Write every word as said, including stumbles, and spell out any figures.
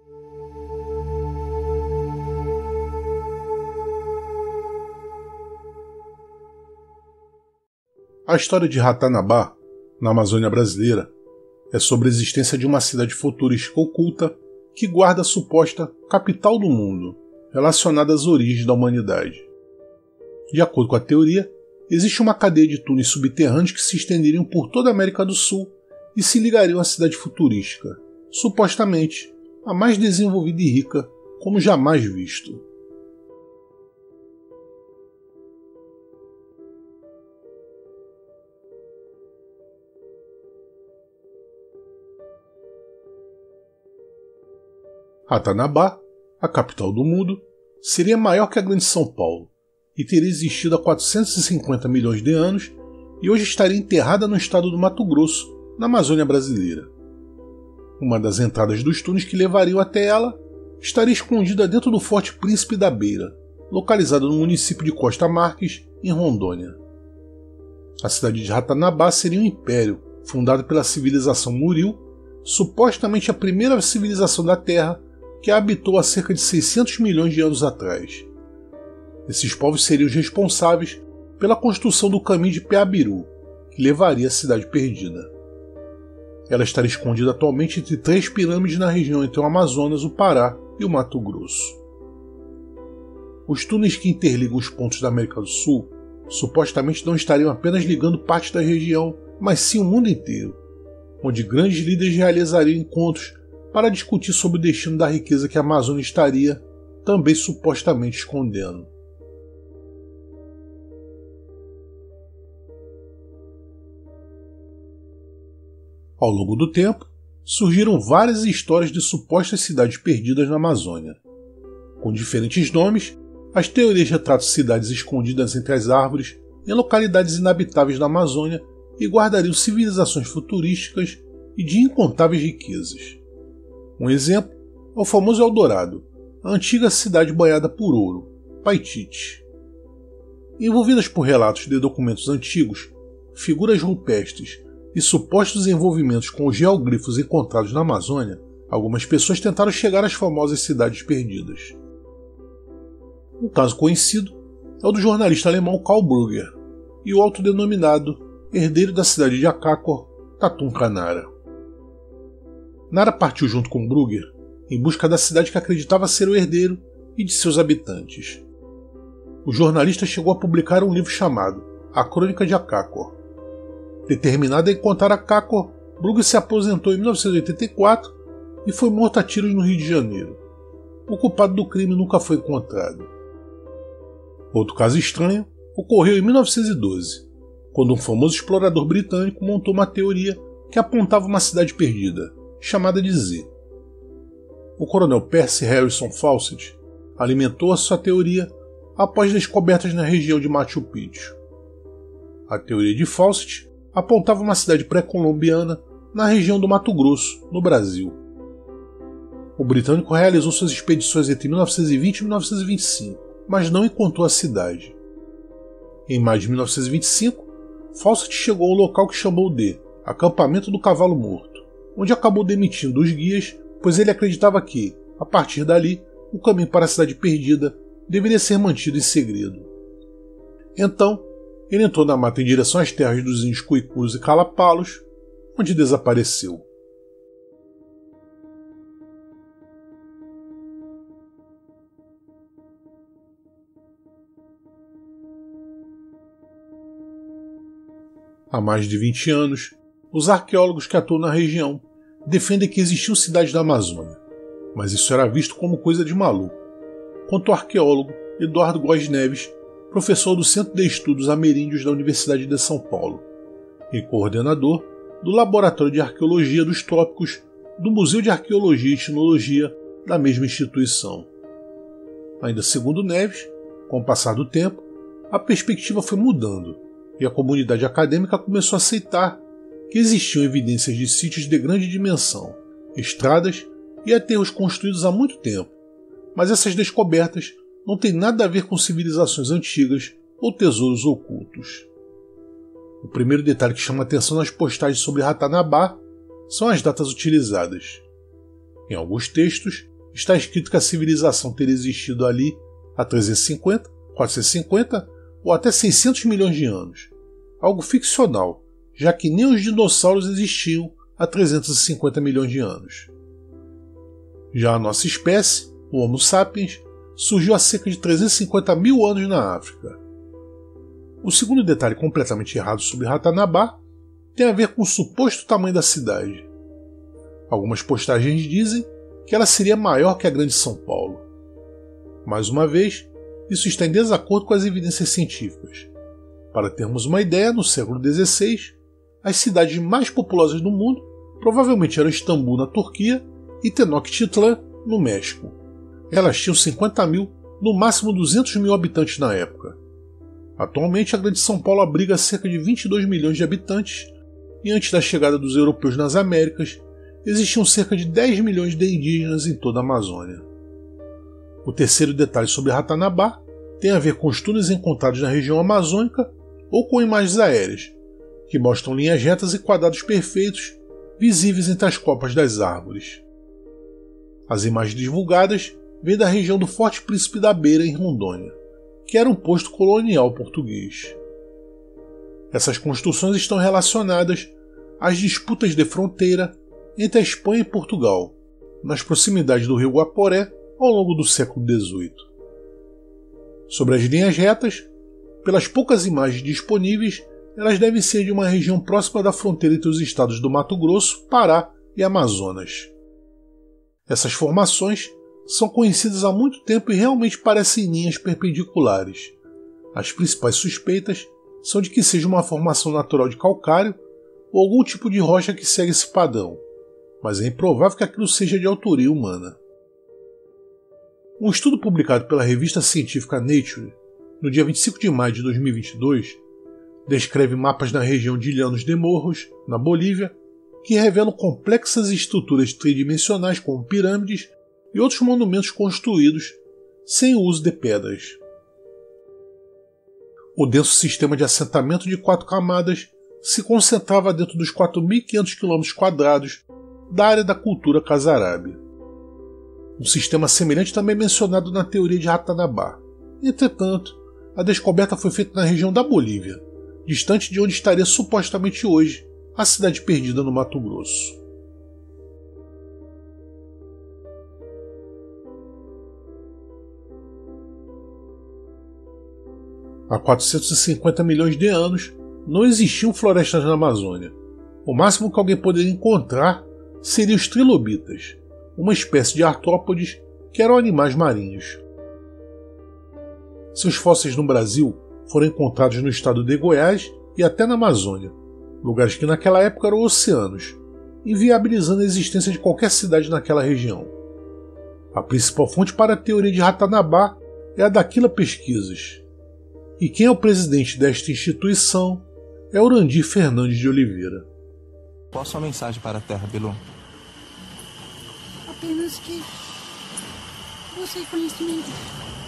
A história de Ratanabá, na Amazônia brasileira, é sobre a existência de uma cidade futurística oculta que guarda a suposta capital do mundo, relacionada às origens da humanidade. De acordo com a teoria, existe uma cadeia de túneis subterrâneos que se estenderiam por toda a América do Sul e se ligariam à cidade futurística, supostamente a mais desenvolvida e rica como jamais visto. Ratanabá, a capital do mundo, seria maior que a Grande São Paulo e teria existido há quatrocentos e cinquenta milhões de anos e hoje estaria enterrada no estado do Mato Grosso, na Amazônia brasileira. Uma das entradas dos túneis que levariam até ela estaria escondida dentro do Forte Príncipe da Beira, localizado no município de Costa Marques, em Rondônia. A cidade de Ratanabá seria um império fundado pela civilização Muril, supostamente a primeira civilização da Terra que a habitou há cerca de seiscentos milhões de anos atrás. Esses povos seriam os responsáveis pela construção do caminho de Peabiru, que levaria à cidade perdida. Ela estaria escondida atualmente entre três pirâmides na região entre o Amazonas, o Pará e o Mato Grosso. Os túneis que interligam os pontos da América do Sul supostamente não estariam apenas ligando parte da região, mas sim o mundo inteiro, onde grandes líderes realizariam encontros para discutir sobre o destino da riqueza que a Amazônia estaria também supostamente escondendo. Ao longo do tempo, surgiram várias histórias de supostas cidades perdidas na Amazônia. Com diferentes nomes, as teorias retratam cidades escondidas entre as árvores em localidades inabitáveis da Amazônia e guardariam civilizações futurísticas e de incontáveis riquezas. Um exemplo é o famoso Eldorado, a antiga cidade banhada por ouro, Paitite. Envolvidas por relatos de documentos antigos, figuras rupestres e supostos envolvimentos com os geoglifos encontrados na Amazônia, algumas pessoas tentaram chegar às famosas cidades perdidas. Um caso conhecido é o do jornalista alemão Karl Brugger e o autodenominado herdeiro da cidade de Acácor, Tatum Canara. Nara partiu junto com Brugger em busca da cidade que acreditava ser o herdeiro e de seus habitantes. O jornalista chegou a publicar um livro chamado A Crônica de Acácor. Determinado a encontrar Acácor, Brugger se aposentou em mil novecentos e oitenta e quatro e foi morto a tiros no Rio de Janeiro. O culpado do crime nunca foi encontrado. Outro caso estranho ocorreu em mil novecentos e doze, quando um famoso explorador britânico montou uma teoria que apontava uma cidade perdida, chamada de Z. O coronel Percy Harrison Fawcett alimentou a sua teoria após descobertas na região de Machu Picchu. A teoria de Fawcett apontava uma cidade pré-colombiana na região do Mato Grosso, no Brasil. O britânico realizou suas expedições entre mil novecentos e vinte e mil novecentos e vinte e cinco, mas não encontrou a cidade. Em maio de mil novecentos e vinte e cinco, Fawcett chegou ao local que chamou de Acampamento do Cavalo Morto, onde acabou demitindo os guias, pois ele acreditava que, a partir dali, o caminho para a cidade perdida deveria ser mantido em segredo. Então, ele entrou na mata em direção às terras dos índios Cuicuros e Calapalos, onde desapareceu. Há mais de vinte anos, os arqueólogos que atuam na região defendem que existiam cidades da Amazônia, mas isso era visto como coisa de maluco. Quanto ao arqueólogo Eduardo Góes Neves, professor do Centro de Estudos Ameríndios da Universidade de São Paulo e coordenador do Laboratório de Arqueologia dos Trópicos do Museu de Arqueologia e Etnologia da mesma instituição. Ainda segundo Neves, com o passar do tempo, a perspectiva foi mudando e a comunidade acadêmica começou a aceitar que existiam evidências de sítios de grande dimensão, estradas e aterros construídos há muito tempo, mas essas descobertas não têm nada a ver com civilizações antigas ou tesouros ocultos. O primeiro detalhe que chama atenção nas postagens sobre Ratanabá são as datas utilizadas. Em alguns textos, está escrito que a civilização teria existido ali há trezentos e cinquenta, quatrocentos e cinquenta ou até seiscentos milhões de anos. Algo ficcional, já que nem os dinossauros existiam há trezentos e cinquenta milhões de anos. Já a nossa espécie, o Homo sapiens, surgiu há cerca de trezentos e cinquenta mil anos na África. O segundo detalhe completamente errado sobre Ratanabá tem a ver com o suposto tamanho da cidade. Algumas postagens dizem que ela seria maior que a Grande São Paulo. Mais uma vez, isso está em desacordo com as evidências científicas. Para termos uma ideia, no século dezesseis, as cidades mais populosas do mundo provavelmente eram Istambul, na Turquia, e Tenochtitlan, no México. Elas tinham cinquenta mil, no máximo duzentos mil habitantes na época. Atualmente, a Grande São Paulo abriga cerca de vinte e dois milhões de habitantes, e antes da chegada dos europeus nas Américas, existiam cerca de dez milhões de indígenas em toda a Amazônia. O terceiro detalhe sobre Ratanabá tem a ver com os túneis encontrados na região amazônica ou com imagens aéreas, que mostram linhas retas e quadrados perfeitos visíveis entre as copas das árvores. As imagens divulgadas vêm da região do Forte Príncipe da Beira, em Rondônia, que era um posto colonial português. Essas construções estão relacionadas às disputas de fronteira entre a Espanha e Portugal, nas proximidades do rio Guaporé, ao longo do século dezoito. Sobre as linhas retas, pelas poucas imagens disponíveis, elas devem ser de uma região próxima da fronteira entre os estados do Mato Grosso, Pará e Amazonas. Essas formações são conhecidas há muito tempo e realmente parecem linhas perpendiculares. As principais suspeitas são de que seja uma formação natural de calcário ou algum tipo de rocha que segue esse padrão, mas é improvável que aquilo seja de autoria humana. Um estudo publicado pela revista científica Nature, no dia vinte e cinco de maio de dois mil e vinte e dois, descreve mapas na região de Llanos de Morros, na Bolívia, que revelam complexas estruturas tridimensionais como pirâmides e outros monumentos construídos sem o uso de pedras. O denso sistema de assentamento de quatro camadas se concentrava dentro dos quatro mil e quinhentos quilômetros quadrados da área da cultura Casarabe. Um sistema semelhante também é mencionado na teoria de Ratanabá. Entretanto, a descoberta foi feita na região da Bolívia, distante de onde estaria supostamente hoje a cidade perdida no Mato Grosso. Há quatrocentos e cinquenta milhões de anos não existiam florestas na Amazônia. O máximo que alguém poderia encontrar seriam os trilobitas, uma espécie de artrópodes que eram animais marinhos. Seus fósseis no Brasil foram encontrados no estado de Goiás e até na Amazônia, lugares que naquela época eram oceanos, inviabilizando a existência de qualquer cidade naquela região. A principal fonte para a teoria de Ratanabá é a Daquila Pesquisas. E quem é o presidente desta instituição é Urandir Fernandes de Oliveira. Qual a sua mensagem para a Terra, Bilu? Apenas que você é conhecimento.